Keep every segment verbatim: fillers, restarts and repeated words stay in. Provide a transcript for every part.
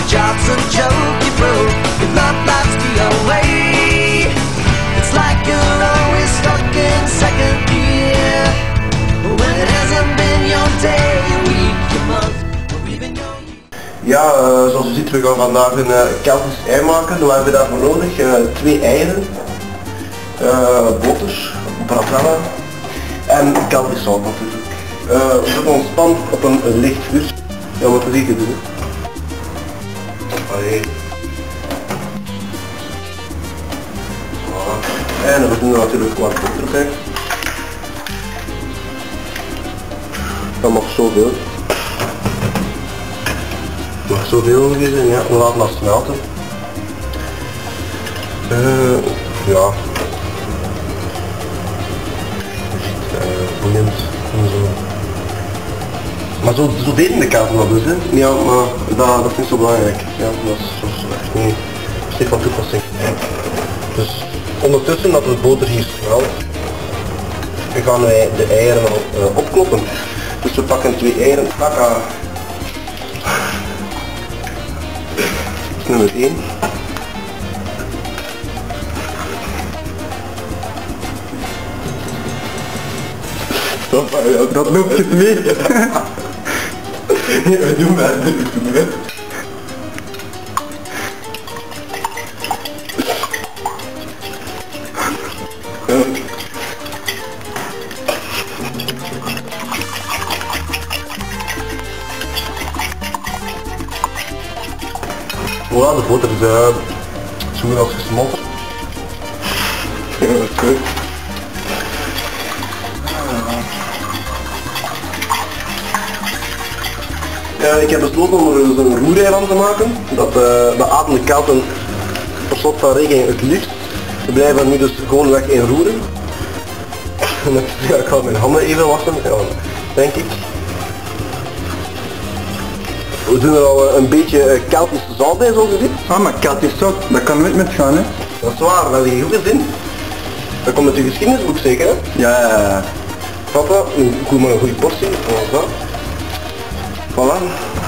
job's a joke you broke, your love life's the away. It's like you're always stuck in second gear, when it hasn't been your day, your week, your month, or even your year. Ja, uh, zoals je ziet, we gaan vandaag een uh, Keltisch ei maken. We hebben daarvoor nodig uh, twee eieren, uh, boter, bravella en Keltisch zout natuurlijk. Uh, we zetten ons pan op een, een licht vuur. Ja, wat we zeker doen. Allee. Voilà. En we doen er natuurlijk wat boter bij. Dat mag zoveel. Dat mag zoveel ongeveer zijn, ja. We laten dat smelten. Uh, ja. Je ziet, uh, boeiend en zo. Maar zo, zo deden de kaarten dat dus, hè? Ja, maar dat, dat is niet zo belangrijk. Ja, dat is, dat is echt niet, dat is niet van toepassing. Dus ondertussen dat de boter hier smelt, gaan wij de eieren op, uh, opkloppen. Dus we pakken twee eieren, taka. Dat is nummer één. Dat, dat loopt je mee. Nee, we doen maar, we doen maar. Voilà, de boter is uh, zo goed als gesmolten. Ja, dat is goed. Ja, ik heb besloten om er een roerei van te maken. Dat, uh, dat ademt de Kelten per slot van rekening het liefst. We blijven nu dus gewoon weg in roeren. Ja, ik ga mijn handen even wassen, ja, denk ik. We doen er al een beetje Keltisch zout bij, zoals je ziet. Ah, maar Keltisch zout, dat kan nooit met gaan, hè? Dat is waar, dat heb je goed gezien. Dat komt uit je geschiedenisboek zeker, hè? Ja, ja, ja. Papa, een goede, een goede portie, zoals dat. Voilà.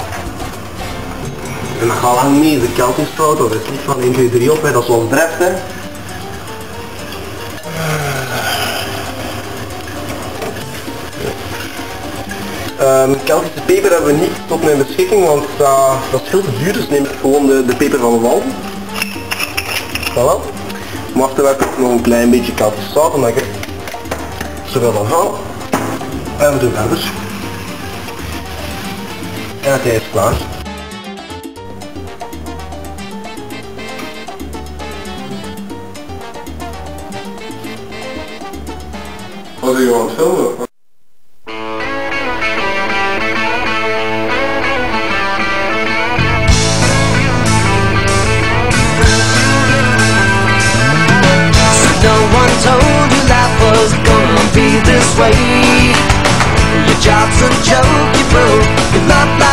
En dat gaat lang mee, de Keltisch zout, dat is niet van één, twee, drie op, hè. Dat is zoals Dreft, hè. Um, Keltische peper hebben we niet tot mijn beschikking, want uh, dat is veel te duur, dus neem ik gewoon de, de peper van wal. Voilà. Maar achterwerk ook nog een klein beetje Keltisch zout, omdat ik er zoveel van haal. En we doen verder. En het ei is klaar. Wat ben je aan het filmen? Told you life was gonna be this way. Your job's a joke you broke, your love life